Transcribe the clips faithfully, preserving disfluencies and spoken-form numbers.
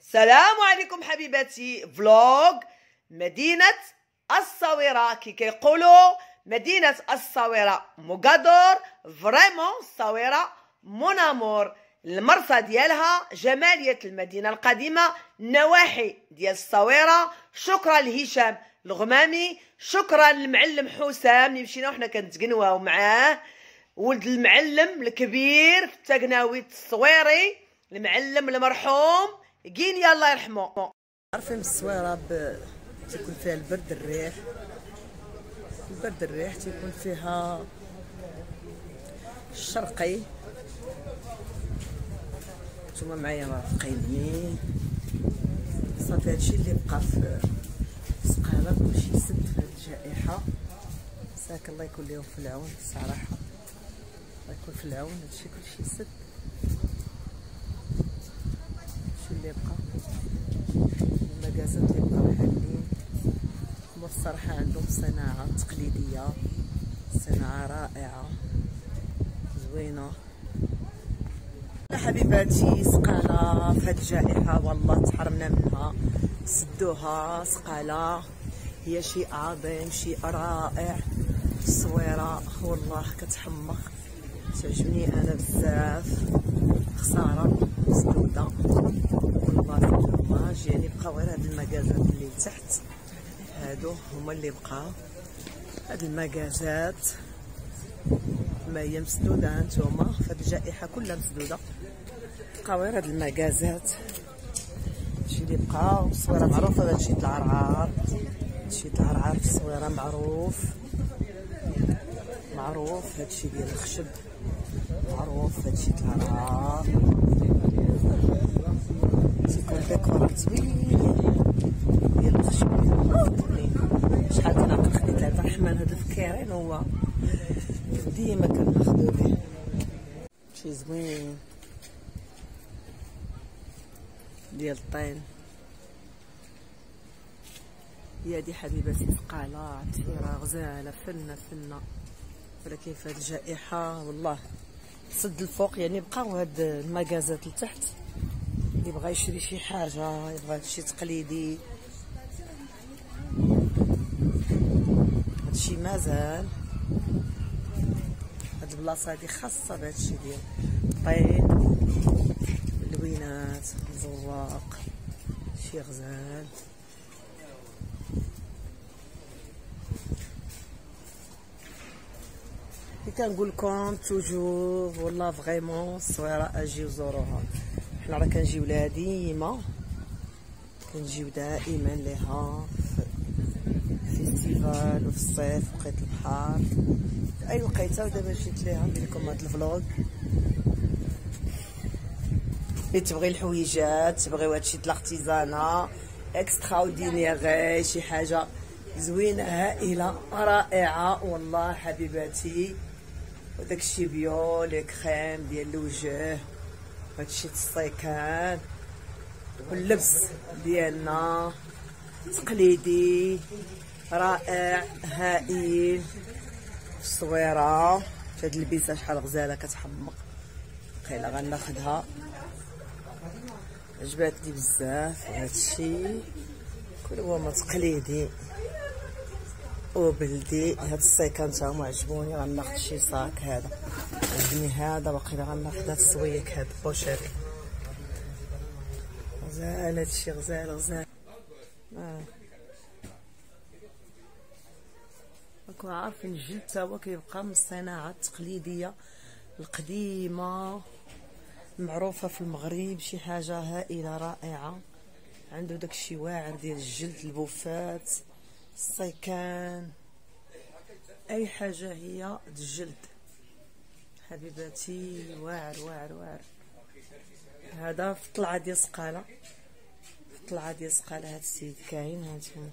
السلام عليكم حبيباتي. فلوغ مدينة الصويرة كي كيقولوا مدينة الصويرة موغادور. فريمون الصويرة مونامور، المرسى ديالها جمالية المدينة القديمة، النواحي ديال الصويرة. شكرا لهشام الغمامي، شكرا للمعلم حسام اللي مشينا وحنا كنتقنواو معاه، ولد المعلم الكبير في التقناوي التصويري، المعلم المرحوم كينيا الله يرحمه. عارفين الصويرة ب... تيكون فيها البرد الريح، البرد الريح تيكون فيها الشرقي. نتوما معايا رافقيني. صافي هادشي اللي بقى في سقالة، كلشي سد في هاد الجائحة. ساك الله يكون ليهم في العون الصراحة، الله يكون في العون. هادشي كلشي سد. هادشي اللي بقى، المكازات اللي بقاو حالين. هما الصراحة عندهم صناعة تقليدية، صناعة رائعة زوينة. حبيباتي سقالة في هاد الجائحة والله تحرمنا منها، سدوها. سقالة هي شيء عظيم، شيء رائع. الصويرة والله كتحمق، تعجبني انا بزاف. خسارة مسدودة والله. دوماج يعني بقاو غير هاد المكازات اللي تحت، هادو هما اللي بقاو. هاد المكازات ما هي مسدودة، هانتوما في هاد الجائحة كلها مسدودة. بقاو غير هاد المكازات، هادشي اللي بقاو. الصويرة معروفة بهادشي د العرعار، هادشي د العرعار في الصويرة معروف معروف. هادشي ديال الخشب معروف، هادشي د العرعار. تيكون ديكور زوين ديال الخشب. شحال كنعقل خديت عبد الرحمن هذا في كيرين، هو ديما كناخدو به. شي زوين ديال الطين. هي هادي حبيباتي سقالة، عطيرة غزالة، فنة فنة. ولكن في هاد الجائحة والله سد الفوق، يعني بقاو هاد المكازات لتحت. اللي بغا يشري شي حاجة، يبغى شي تقليدي، هادشي مازال. هاد البلاصة هادي خاصة بهادشي ديال الطين، اللوينات، الزواق، شي غزال. اللي كنقول لكم توجور والله فريمون الصويرة اجيو زوروها. حنا راه كنجيو لها ديما، كنجيو دائما ليها في الفيستيفال وفي الصيف وقيت البحر في اي وقيته. ودابا مشيت ليها ندير لكم هاد الفلوغ. اللي تبغي الحويجات، تبغيو هادشي د الارتيزانا اكسترا اوردينير، شي حاجه زوينه هائله رائعه والله حبيباتي. وداكشي بيو لي كريم ديال الوجه، هادشي د الصيكان، واللبس ديالنا تقليدي رائع هائل في الصويرة. هاد اللبسه شحال غزاله كتحمق، قيله غناخدها، عجباتني بزاف. هادشي كل هو ما تقليدي وبلدي. هاد الصيكان تا هما عجبوني، غناخد شي صاك. هذا عجبني، هذا باقي غناخد هاد السويك، هاد البوشيط غزال. هادشي غزال غزال. آه. راكم عارفين الجلد تا هو كيبقى من الصناعة التقليدية القديمة، معروفة في المغرب. شي حاجة هائلة رائعة. عنده داكشي واعر ديال الجلد، البوفات، الصيكان، اي حاجة هي د الجلد حبيباتي. واعر واعر واعر. هذا في طلعة ديال سقالة، في طلعة ديال سقالة هاد السيد كاين. هانتوما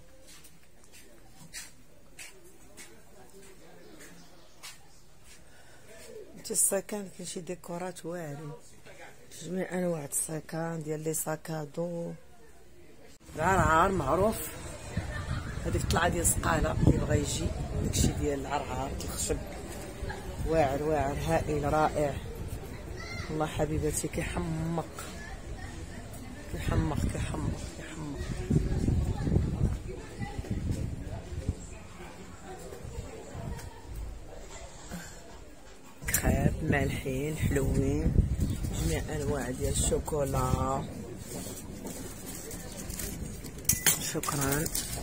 هادشي الصيكان كاين شي ديكورات واعرين، جميع انواع الصيكان ديال لي ساكادو. العرعار معروف، هذيك الطلعه ديال سقاله اللي بغى يجي داكشي ديال العرعار الخشب واعر واعر هائل رائع والله حبيباتي. كيحمق كيحمق كيحمق كيحمق. كريب مالحين حلوين، جميع انواع ديال الشوكولا. شكرا.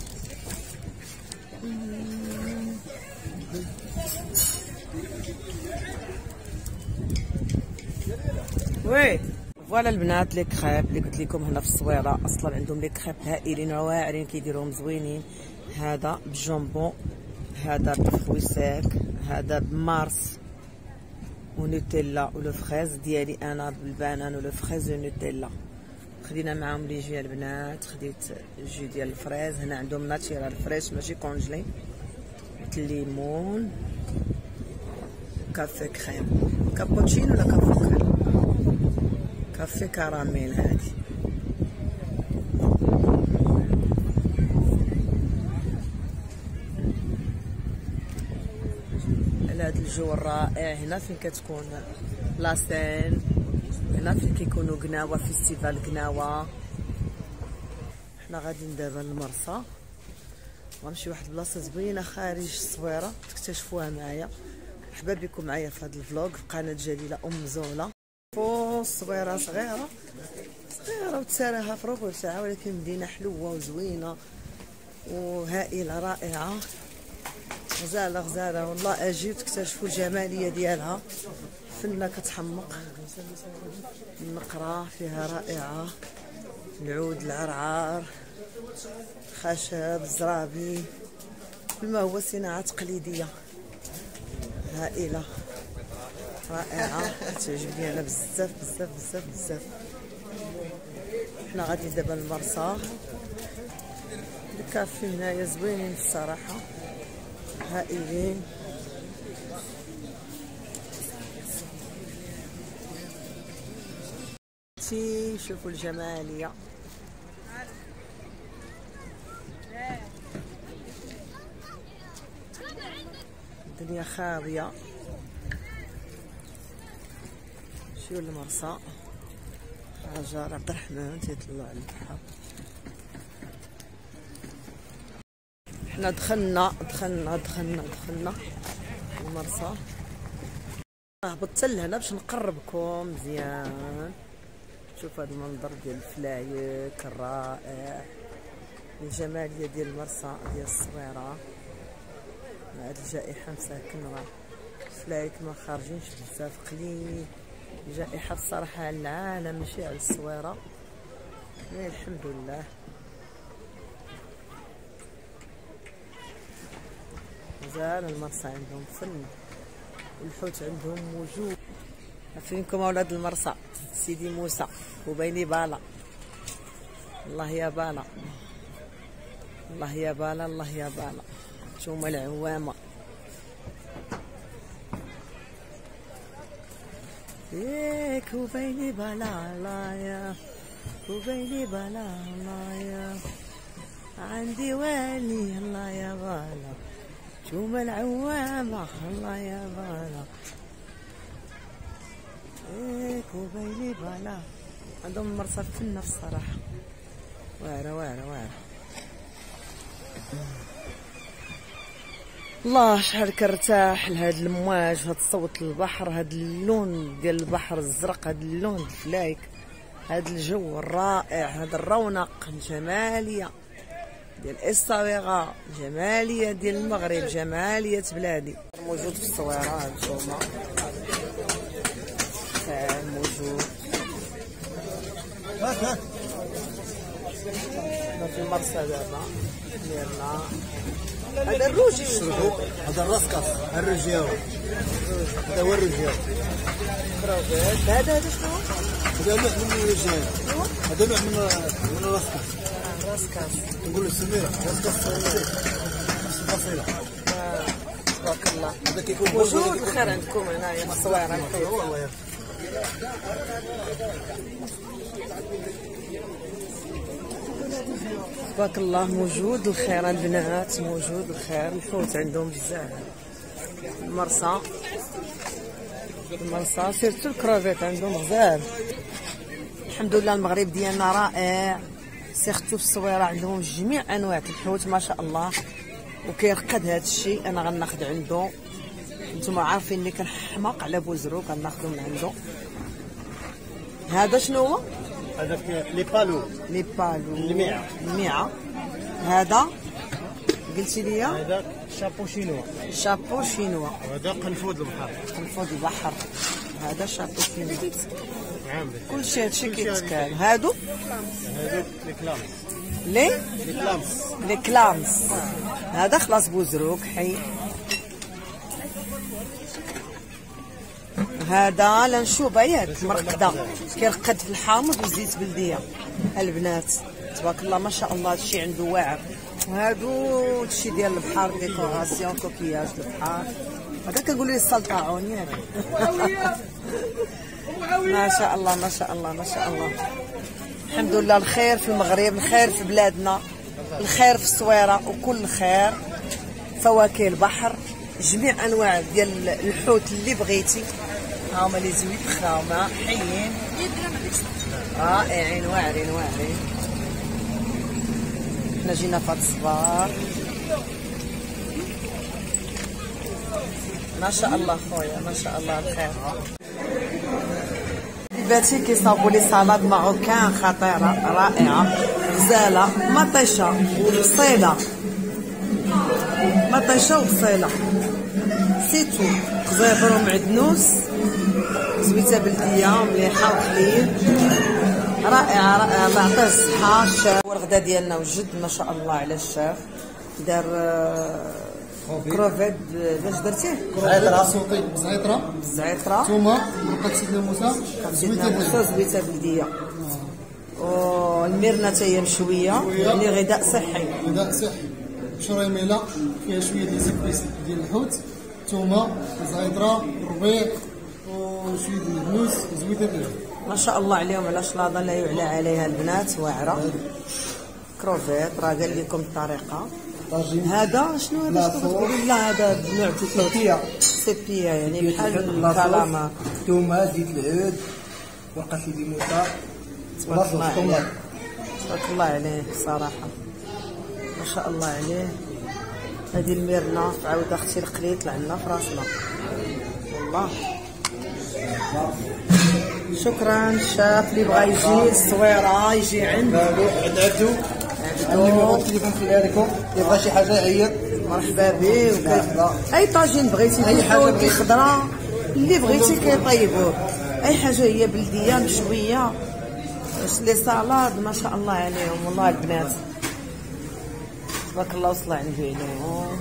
وي فوالا البنات لي كريب اللي قلت لكم هنا في الصويره. اصلا عندهم لي كريب هائلين واعرين كيديروهم زوينين. هذا بالجامبون، هذا بالخويساك، هذا بمارس ونوتيلا ولو فريز ديالي انا بالبنان ولو فريز ونوتيلا. خدينا معاهم لي جو البنات، خديت جو ديال الفريز. هنا عندهم ناتشيرال فريش ماشي كونجلي، الليمون، كافي كريم، كابوتشينو ولا كافي كريم، كافي كراميل. هادي على هاد الجو الرائع. هنا فين كتكون لاسين، هنا فين كيكونوا قناوه، فيستيفال قناوه. حنا غاديين دابا للمرسى، غنمشي واحد البلاصه زوينه خارج الصويره تكتشفوها معايا. مرحبا بكم معايا في هذا الفلوق في قناه جليله ام زوله. فوق الصويره صغيره صغيره وتساراها في ربع ساعه، ولكن مدينه حلوه وزوينه وهائله رائعه. غزاله غزاله والله، اجيو تكتشفوا الجماليه ديالها. فنه كتحمق، النقره فيها رائعه، العود العرعار، خشب الزرابي، كل ما هو صناعه تقليديه هائله رائعه كتعجبني انا بزاف بزاف بزاف بزاف. حنا غادي دابا للمرسى. الكافي هنايا زوينين الصراحه، هائلين. تي شوفوا الجماليه. الدنيا خاويه. شوفوا المرسى، حجر عبد الرحمن تيطلع على البحر. حنا دخلنا دخلنا دخلنا دخلنا المرسى. هبطت لهنا باش نقربكم مزيان. شوف هذا المنظر ديال الفلايك الرائع، الجماليه ديال المرسى ديال الصويره مع هاد الجائحه مساكن. راه الفلايك ما خارجينش بزاف، قليل الجائحه الصراحه على العالم ماشي على الصويره، يعني الحمد لله. مازال المرسى عندهم فن، والحوت عندهم موجود. فينكم اولاد المرسى، سيدي موسى وبيني بالا. الله يا بالا، الله يا بالا، الله يا بالا. نتوما العوامه. ياك وبيني بالا الله يا، وبيني بالا الله يا، عندي والي الله يا بالا. نتوما العوامه الله يا بالا. ياك وبيني بالا. عندهم المرسى فنه الصراحه، واعره واعره واعره. الله شحال كنرتاح لهاد المواج، هاد صوت البحر، هاد اللون ديال البحر الزرق، هاد اللون الفلايك، هاد الجو الرائع، هاد الرونق، الجماليه ديال الصويره، الجماليه ديال المغرب، جماليه بلادي. موجود في الصويره هانتوما، موجود في المرسى دابا ديالنا. هذا الروجي، هذا الراسكاس، الرجياو، هذا هو الرجياو. هذا هذا شنو؟ هذا نوع من الرجياو، هذا نوع من من الراسكاس. راسكاس نقولوا السميره، راسكاس فصيله. تبارك الله. هذا كيكون موجود الخير عندكم هنايا في الصويره. والله يا تبارك الله. موجود الخير البنات، موجود الخير. الحوت عندهم بزاف. المرسى، المرسى سيرتو الكرافيت عندهم غزال. الحمد لله المغرب ديالنا رائع، سيرتو في الصويره عندهم جميع انواع الحوت ما شاء الله، وكيرقد هذا الشيء. انا غناخذ عنده، نتوما عارفين اللي كنحماق على بوزرو كناخذو من عنده. هذا شنو هو؟ هذاك لي بالو لي بالو الميعة. الميعة. هذا قلتي لي هذاك شابو شينوا، شابو شينوا. هذا قنفذ البحر، قنفذ البحر. هذا شابو شينوا. نعم كل شيء هادشي كيتكال. هادو هذوك لي كلامس، لي لي كلامس لي كلامس. هذا خلاص بوزروك حي. هذا لنشوبه ياك مرقده كيرقد في الحامض وزيت بلديه. البنات تبارك الله ما شاء الله هادشي عنده واعر. وهادو هادشي ديال البحر ديكوراسيون كوكياج البحر. هذا كنقول ليه السلطعون ياك. ما شاء الله ما شاء الله ما شاء الله. الحمد لله الخير في المغرب، الخير في بلادنا، الخير في الصويره، وكل خير. فواكه البحر، جميع انواع ديال الحوت اللي بغيتي. ها هما لي زويت خاومه حيين رائعين واعرين واعرين. حنا جينا في هاد الصباح ما شاء الله خويا ما شاء الله الخير. حبيباتي كيصاوبوا لي صالاد ماروكان خطيره رائعه، غزاله مطيشه وبصيله، مطيشه وبصيله سيتو، قزيبر ومعدنوس، زويته بلديه مليحه وحليب رائعه رائعه. الله يعطيه الصحه. الشاف الغدا ديالنا وجد ما شاء الله على الشاف. دار كروفيت. باش درتيه؟ زعتره صوتي، زعتره الزعتره، ثومه، مرقه سيدنا موسى، سيدنا موسى، زويته بلديه، والميرنا حتى هي مشويه، يعني غذاء صحي. غذاء صحي، شريميله فيها شويه ديال السكريس ديال الحوت، ثومه، زعتره، ربيع وشويه ديال الهنوس، زويته بلديه. ما شاء الله عليهم على شلاضه لا يعلى عليها البنات واعره. كروفيت راه قال لكم الطريقه. هذا شنو هذا؟ شنو لا هذا نوع سيبيا، سيبيا يعني بحال الكلامه. ثومه، زيت العود، ورقه سيدي موسى، تبارك الله عليه تبارك الله عليه صراحه ما شاء الله عليه. هذه الميرنا عاود اختي القليل طلع لنا في راسنا والله. شكرا. الشاف اللي بغى يجي الصويره يجي عند عندو النيميرو التليفون خليها لكم، اللي بغى شي حاجه يعيط مرحبا به. اي طاجين بغيتي، اي حاجه خضراء اللي بغيتي كيطيبوه، اي حاجه هي بلديه مشويه. لي صالاد ما شاء الله عليهم والله البنات تبارك الله وصل على النبي عليهم.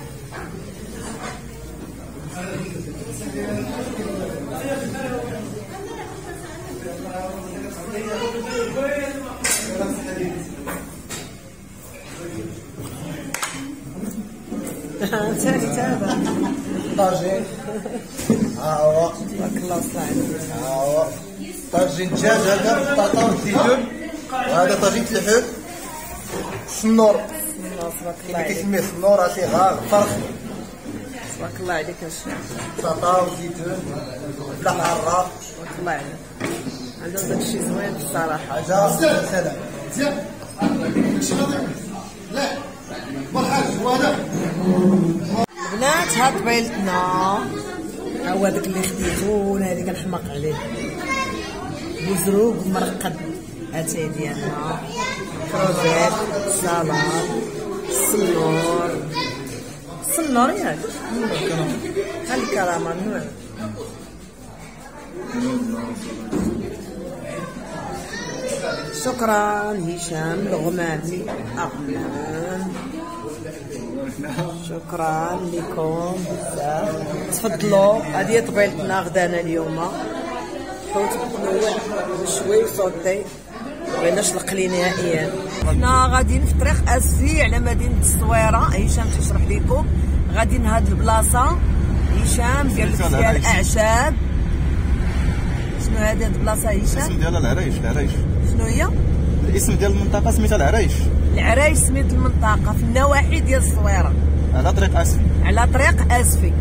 ثاني تابع طاجين، ها هو تبارك الله وصل على النبي. ها هو طاجين دجاج، هذا بطاطا والزيتون، وهذا طاجين الحوت السنور، تبارك الله اللي عليك كيسميه السنور هادشي غار فرخ، تبارك الله عليك الشيخ. بطاطا والزيتون بلا حاره، تبارك الله عليك. عندهم داكشي زوين الصراحه. حاجه سلام. مزيان داكشي غادي لا بالحاج وهذا البنات ها طبيلتنا، ها هو داك اللي خديتو انا هذيك كنحماق عليه. بوزروق مرقد اتاي ديالنا، كروفيت، سلطه، السنور، السنور ياك بحال الكرامه النوع. شكرا هشام الغمامي أغنام. شكرا لكم بزاف. تفضلوا. هذه طبيلتنا غدانا اليوم حوت متنوع مشوي وصوتي، مبغيناش نقلي نهائيا. حنا غاديين في طريق اسفي على مدينه الصويره. هشام تيشرح لكم غاديين هاد البلاصه. هشام قال لك فيها الاعشاب. شنو هذه البلاصه هشام؟ الاسم ديال العرايش. العرايش شنو هي؟ الاسم ديال المنطقه سميتها العرايش. العرايش سميت المنطقه في النواحي ديال الصويره على طريق اسفي. على طريق اسفي.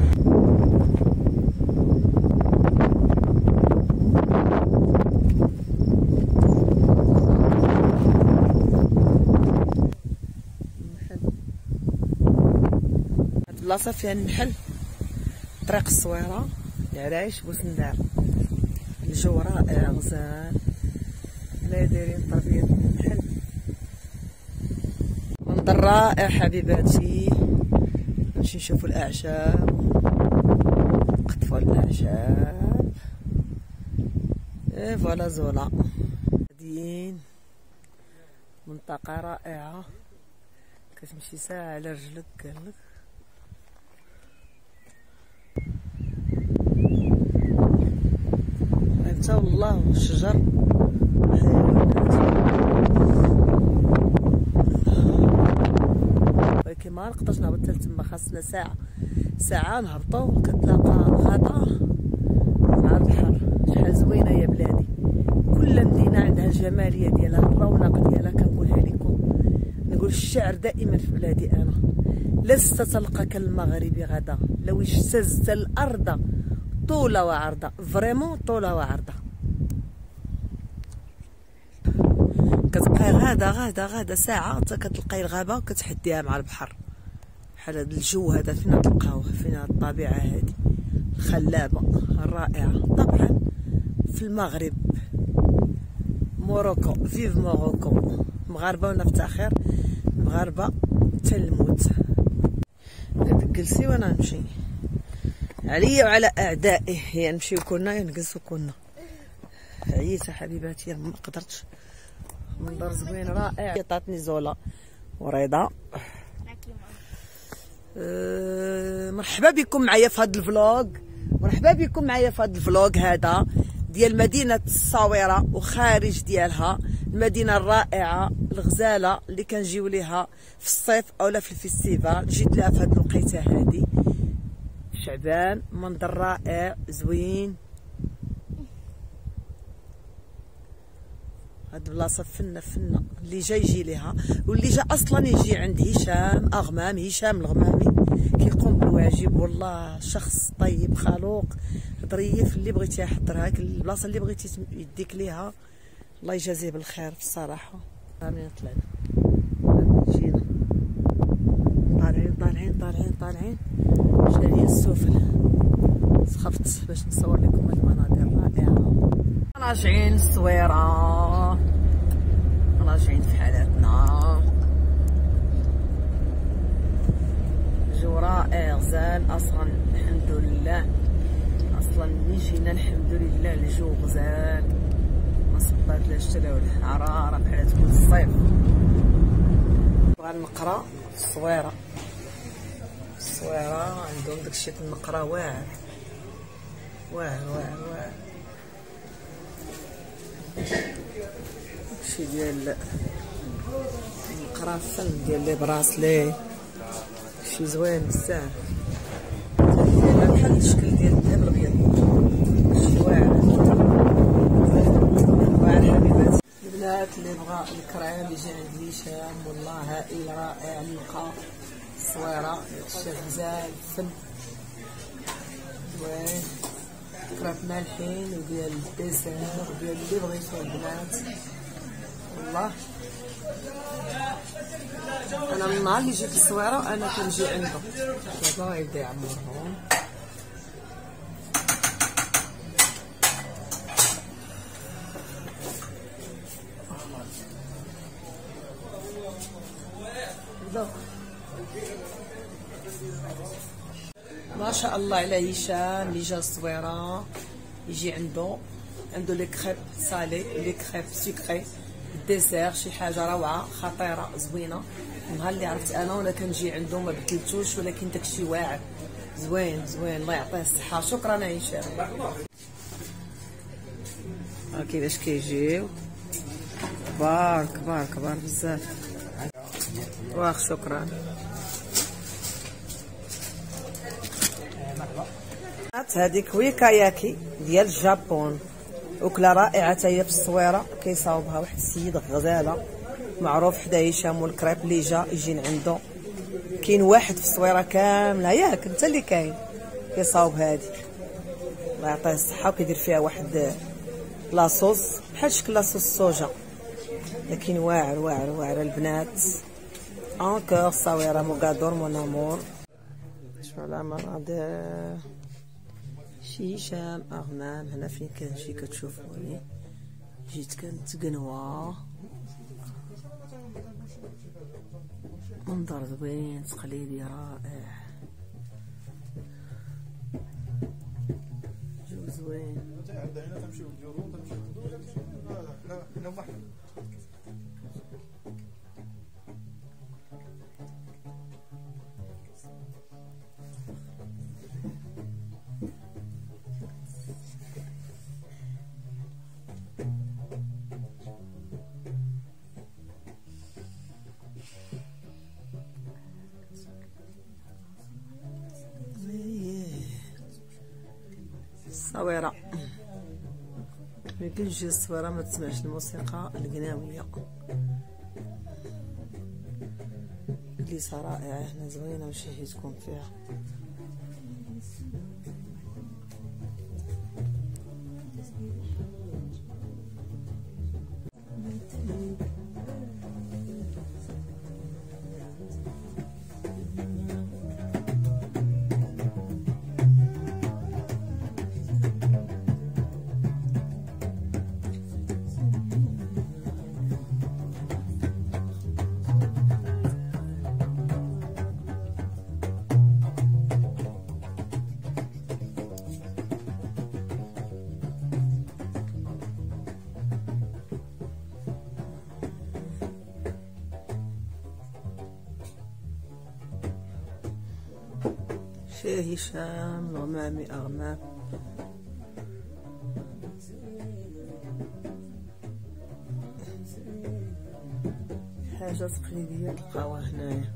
بلاصه فيها النحل، طريق الصويره، العرايش، بوسندار. الجو رائع غزال، لا دايرين تربيه النحل. منظر رائع حبيباتي. نمشي نشوفو الاعشاب، نقطفو الاعشاب. اي فوالا زولا غاديين. منطقه رائعه، كتمشي ساعه على رجلك قالك. انت والله الشجر ولكن ما نقدرش نهبط حتى تما، خاصنا ساعه ساعه نهبطو. كتلاقى غابه مع البحر. شحال زوينه يا بلادي، كل مدينه عندها الجماليه ديالها، الرونق ديالها. كنقولها لكم، نقول الشعر دائما في بلادي انا: لست تلقى كالمغرب غدا لو اجتزت الارض طول وعرض. فريمون طول وعرض. كتبقاي غاده غاده غاده ساعه حتى كتلقاي الغابه وكتحديها مع البحر. بحال هذا الجو هذا فين تلقاوه؟ فين الطبيعه هذه الخلابه الرائعه؟ طبعا في المغرب، موروكو. فيف موروكو. مغاربه ونفتخر، مغاربه حتى الموت. جلسي وانا نمشي عليا وعلى اعدائي، يا نمشيو كنا يا نجلسو كنا. عييت حبيباتي ما قدرتش. منظر زوين رائع. عطاتني زولا وريضه. أه مرحبا بكم معايا في هذا الفلوق. مرحبا بكم معايا في هذا الفلوق هذا ديال مدينه الصويره وخارج ديالها، المدينه الرائعه الغزاله اللي كنجيو ليها في الصيف اولا في الفيستيفال. جيت لها في هذه الوقيته هذه شعبان. منظر رائع زوين. هاد البلاصه فنه فنه، اللي جاي يجي ليها، واللي جا اصلا يجي عند هشام اغمام، هشام الغمامي كيقوم بالواجب. والله شخص طيب خلوق ظريف. اللي بغيتي يحضرها البلاصه اللي بغيتي يديك ليها، الله يجازيه بالخير بصراحه. راني طلعنا جينا طالعين طالعين طالعين طالعين. شنو هي السفل؟ سخفت باش نصور لكم المناظر الرائعه. راجعين الصويره، راجعين في حالاتنا. جو رائع غزال اصلا الحمد لله. اصلا ملي جينا الحمد لله الجو غزال، ما صبات لا الشتا ولا الحراره بحال تكون الصيف. بغا نقرا في الصويره. الصويره عندهم داكشي النقره واعر واعر واعر واعر. داكشي ديال النقره فن ديال لي براسلي، شي زوين بزاف. دايره بحال الشكل ديال الذهب الابيض، شي واعر واعر حبيباتي. البنات اللي بغا الكريم يجي عند هشام، والله هائل رائع. نلقى الصويره داكشي غزال فن زوين. كراب مالحين وديال الديسير وديال اللي بغيتو البنات. والله انا من النهار اللي جيت للصويره انا كنجي عنده. دابا غيبدا يعمرهم. ما شاء الله على هشام اللي جا الصويره يجي عنده عنده لي كريب صالي، لي كريب سكري، الديسير شي حاجه روعه خطيره زوينه. النهار اللي عرفت انا وانا كنجي عنده ما بدلتوش، ولكن داكشي واعر زوين زوين. الله يعطيه الصحه. شكرا هشام. ها كيفاش كيجيو كبار كبار كبار بزاف. واخ شكرا. هذيك ويكاياكي ديال الجابون، وكله رائعه هي في الصويره. كيصاوبها واحد السيد غزاله معروف حدا هشام والكريب اللي جا يجي عنده. كاين واحد في الصويره كامله ياك انت اللي كاين كيصاوب هادي، الله يعطيه الصحه. وكيدير فيها واحد لاصوص بحال شكل لاصوص الصوجا، لكن واعر واعر واعر البنات. انكور الصويره موغادور مون امور. نشوف على مناظر شيشام أغمام. هنا فين كنمشي كتشوفوني جيت كنتقنوى منظر زوين تقليدي رائع جو زوين. الصويرة ميمكنش تجي الصويرة ما تسمعش الموسيقى القناوية كليسة رائعة هنا زوينة ماشي حيت تكون فيها. شاه هشام الغمامي أغمام. حاجة تقليدية تلقاوها هنايا.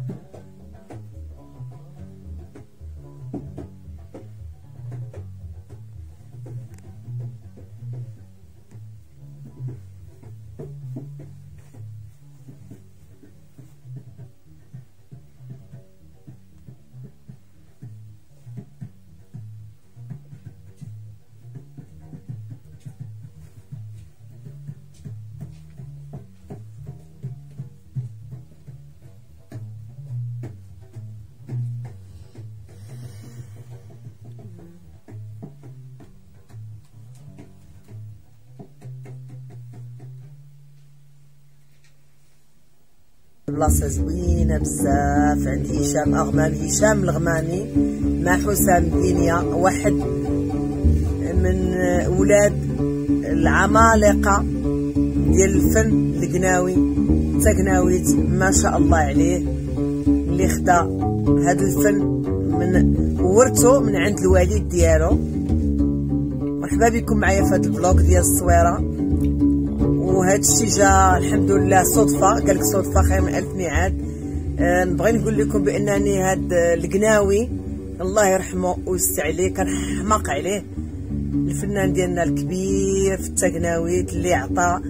بلاصة زوينة بزاف عند هشام أغمام. هشام الغمامي مع حسام دينيا واحد من ولاد العمالقة ديال الفن القناوي تقناويت ما شاء الله عليه، اللي خدا هذا الفن من ورثو من عند الوالد ديالو. مرحبا بكم معايا في هذا الفلوق ديال الصويرة. وهذا الشيء جا الحمد لله صدفه، قالك صدفه خير من الف ميعاد. أه نبغي نقول لكم بانني هذا القناوي الله يرحمه ويستر عليه كان حماق عليه، الفنان ديالنا الكبير في التقناويت اللي عطى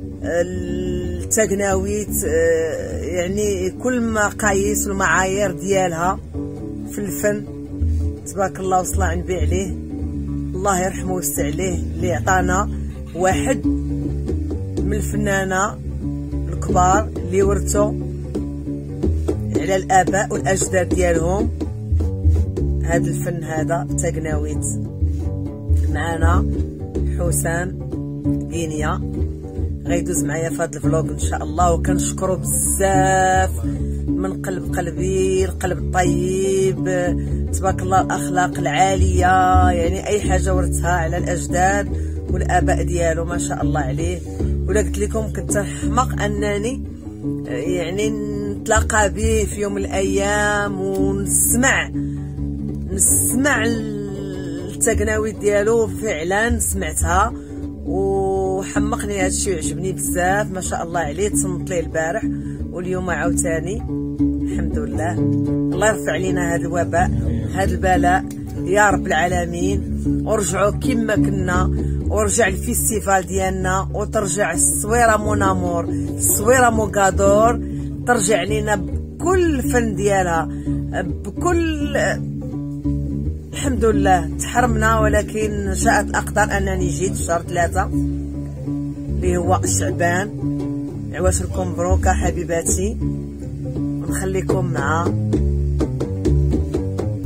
التقناويت أه يعني كل مقاييس والمعايير ديالها في الفن تبارك الله وصلى عن بي عليه. الله يرحمه ويستر عليه اللي عطانا واحد من الفنانة الكبار اللي ورثوا على الآباء والأجداد ديالهم هذا الفن هذا تقناويت. معنا حسام دينيا غيدوز معايا في هذا الفلوق ان شاء الله، وكنشكرو بزاف من قلب قلبي القلب الطيب تبارك الله، الاخلاق العاليه، يعني اي حاجه ورثها على الاجداد والاباء ديالو ما شاء الله عليه. ولا قلت لكم كنت حماق انني يعني نتلاقى به في يوم من الايام ونسمع نسمع التقناوي ديالو، فعلا سمعتها وحمقني هذا الشيء وعجبني بزاف ما شاء الله عليه. تصنت ليه البارح واليوم عاوتاني الحمد لله. الله يرفع علينا هذا الوباء هذا البلاء يا رب العالمين، ورجعوا كما كنا، ورجع الفيستيفال ديالنا، وترجع الصويرة مونامور الصويرة موغادور ترجع لينا بكل الفن ديالها بكل الحمد لله. تحرمنا ولكن شاءت الاقدار انني جيت في شهر ثلاثة اللي هو شعبان. عواشركم مبروكه حبيباتي، ونخليكم مع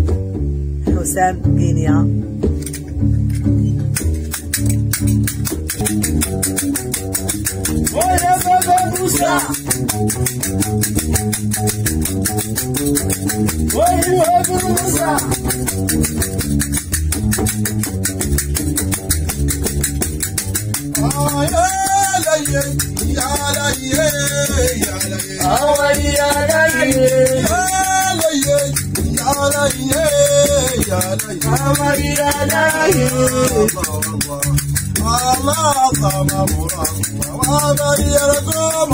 حسام غينيا. ويا بابا موسى ويا بابا موسى آه يا لي يا لي يا لي آه يا لي يا لي يا لي يا لي آه يا لي الله الله الله وما يركم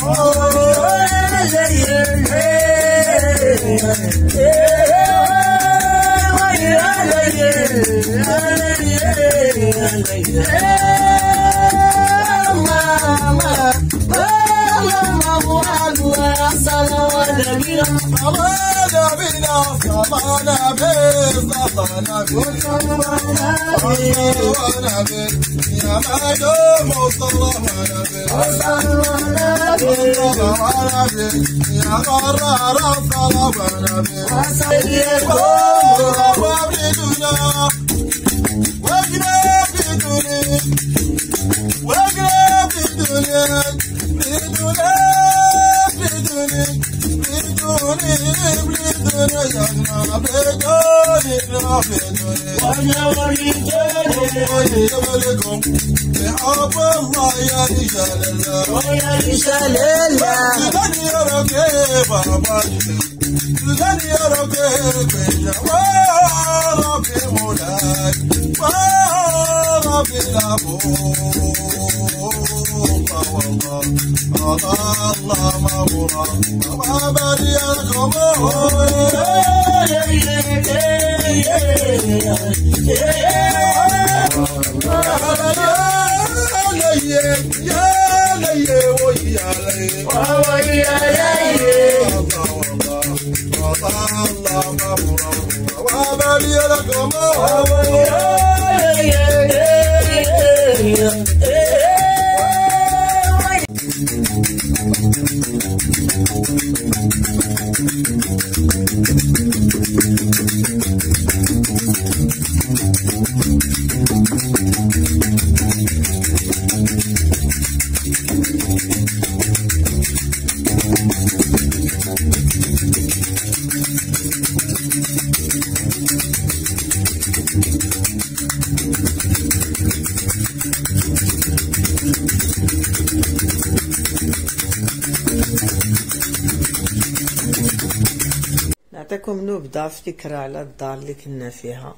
نعطيكم نبذة فكرة على الدار اللي كنا فيها.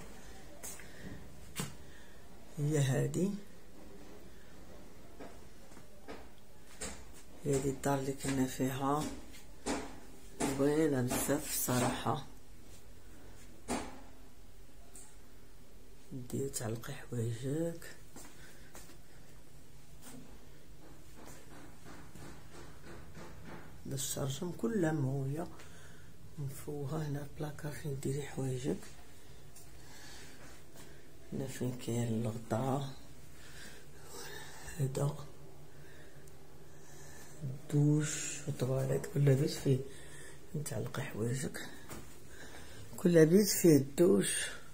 هي هادي هادي الدار اللي كنا فيها، زوينة بزاف الصراحة. دير تعلقي حوايجك، هذا الشرجم كلها مهوية مفوها. هنا بلاكار فين ديري حوايجك، هنا فين كاين الغطاء، هدا الدوش والطواليت كل بيت فيه نتعلقي حوايجك، كل بيت فيه الدوش.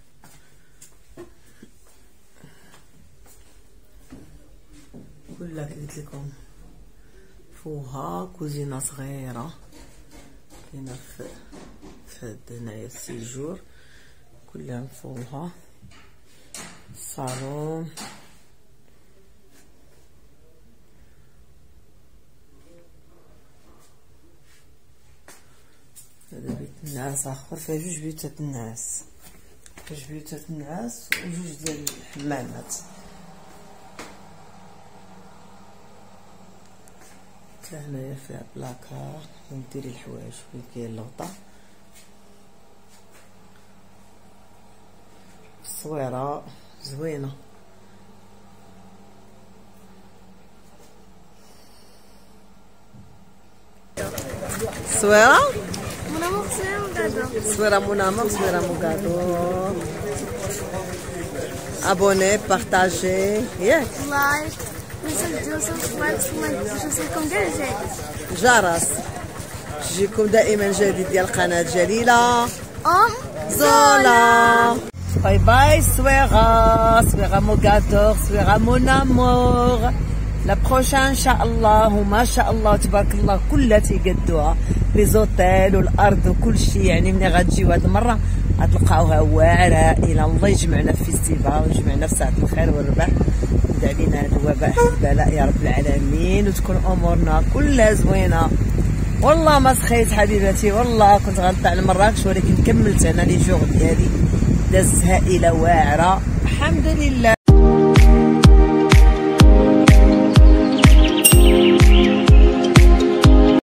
كلها قلت لكم فوها كوزينه صغيره كاينه في في هنايا السيجور، كلها مفوها الصالون. هذا بيت النعاس اخر، فيه جوج بيوتات النعاس، جوج بيوتات النعاس وجوج ديال الحمامات. هنايا فيها بلاكار وين ديري الحوايج، وين كاين الغطا. الصويره زوينه، الصويره صويره منامر صويره موكادو. ابوني بارطاجي ياك لايك وسجلوا سبسكرايب ويوصلكم دايما جديد جرس تجيكم دائما جديد ديال قناه جليله ام زولا. باي باي صويغه صويغه موغادور صويغه مون امور. لا بروشان ان شاء الله. وما شاء الله تبارك الله كلها تيقدوها لي زوتيل والارض وكل شيء. يعني ملي غتجيو هاد المره غتلقاوها واعره. الى الله يجمعنا في فيستيفال ويجمعنا في ساعه الخير والربح ويبدا علينا هاد الوباء البلاء يا رب العالمين، وتكون امورنا كلها زوينه. والله ما سخيت حبيباتي، والله كنت غنطلع لمراكش ولكن كملت انا لي جوغ ديالي دازت هائله واعره الحمد لله.